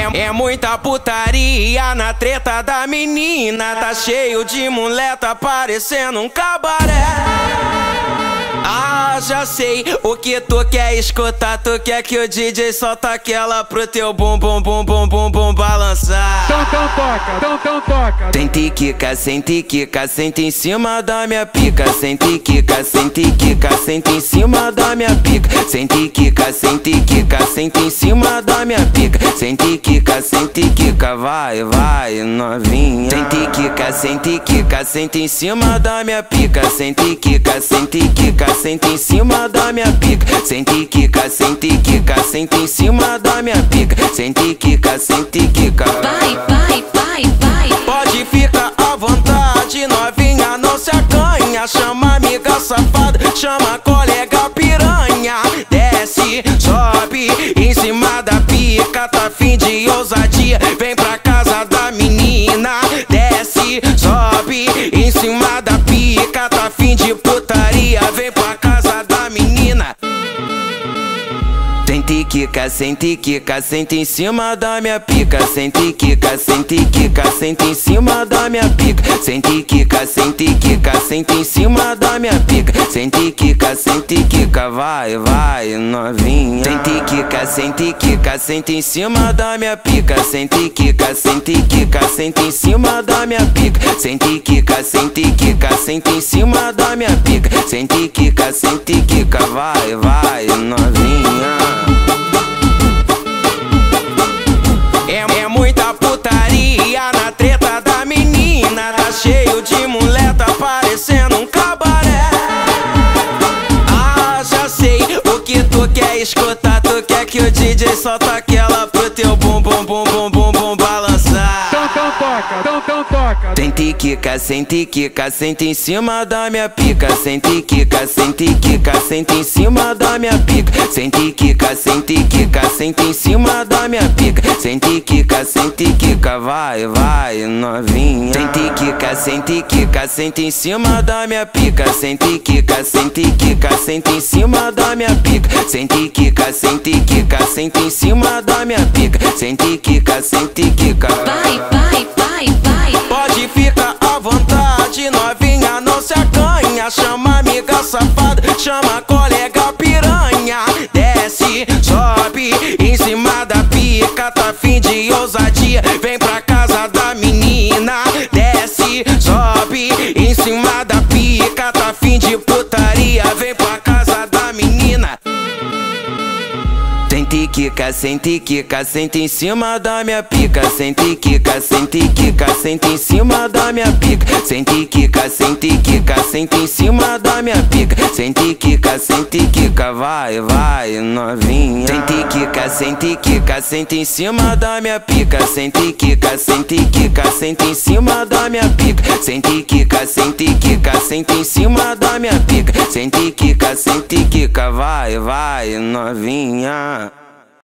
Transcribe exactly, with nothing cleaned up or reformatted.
É, é muita putaria na treta da menina. Tá cheio de muleta parecendo um cabaré. Ah, já sei o que tu quer escutar. Tu quer que o D J solta aquela pro teu bum bum bum bum bum bum balançar. Então, então toca, então, então toca. Sente quica, sente quica, senta em cima da minha pica. Sente quica, sente quica, senta em cima da minha pica. Sente quica, sente quica, senta em cima da minha pica. Sente quica, sente quica, vai, vai, novinha. Sente quica, sente quica, senta em cima da minha pica. Sente quica, sente quica, senta em cima da minha pica. Sente quica, sente quica, senta em cima da minha pica. Sente quica, sente quica. Vai, vai, vai, vai. Pode ficar à vontade, novinha, não se acanha. Chama amiga safada, chama colega piranha. Desce, sobe em cima da pica. Tá fim de ousadia, vem pra casa da menina. Desce, sobe em cima da pica. Tá fim de putaria, vem pra casa da menina. Sente quica, sente quica, senta em cima da minha pica. Sente quica, sente quica, senta em cima da minha pica. Sente quica, sente quica, senta em cima da minha pica. Sente quica, sente quica, vai, vai, novinha. Sente quica, sente quica, senta em cima da minha pica. Sente quica, sente quica, senta em cima da minha pica. Sente quica, sente quica, senta em cima da minha pica. Sente quica, sente quica, vai, vai, novinha. É, é muita putaria na treta da menina. Tá cheio de muleta parecendo um cabaré. Ah, já sei o que tu quer escutar. Tu quer que o D J solta aquela pro teu bum bum bum bum bum bum balançar. Então, então toca, então, então toca. Sente quica, sente quica, senta em cima da minha pica. Sente quica, sente quica, senta em cima da minha pica. Sente quica, sente quica, senta em cima da minha pica. Sente quica, sente quica, vai, vai, novinha. Sente quica, sente quica, senta em cima da minha pica. Sente quica, sente quica, senta em cima da minha pica. Sente quica, sente quica, senta em cima da minha pica. Sente quica, sente quica. Vai, vai, vai, vai. Pode ficar à vontade, novinha, não se acanha. Chama amiga safada, chama colega piranha. Desce, sobe em cima da pica. Tá fim de ousadia, vem pra casa da menina. Desce, sobe em cima da pica. Tá fim de putaria, vem pra casa da menina. Sente quica, sente quica, senta em cima da minha pica. Sente quica, sente quica, senta em cima da minha pica. Sente quica, sente quica, senta em cima da minha pica. Sente quica, sente quica, vai, vai, novinha. Sente quica, sente quica, senta em cima da minha pica. Sente quica, sente quica, senta em cima da minha pica. Sente quica, sente quica, senta em cima da minha pica. Sente quica, sente quica, vai, vai, novinha.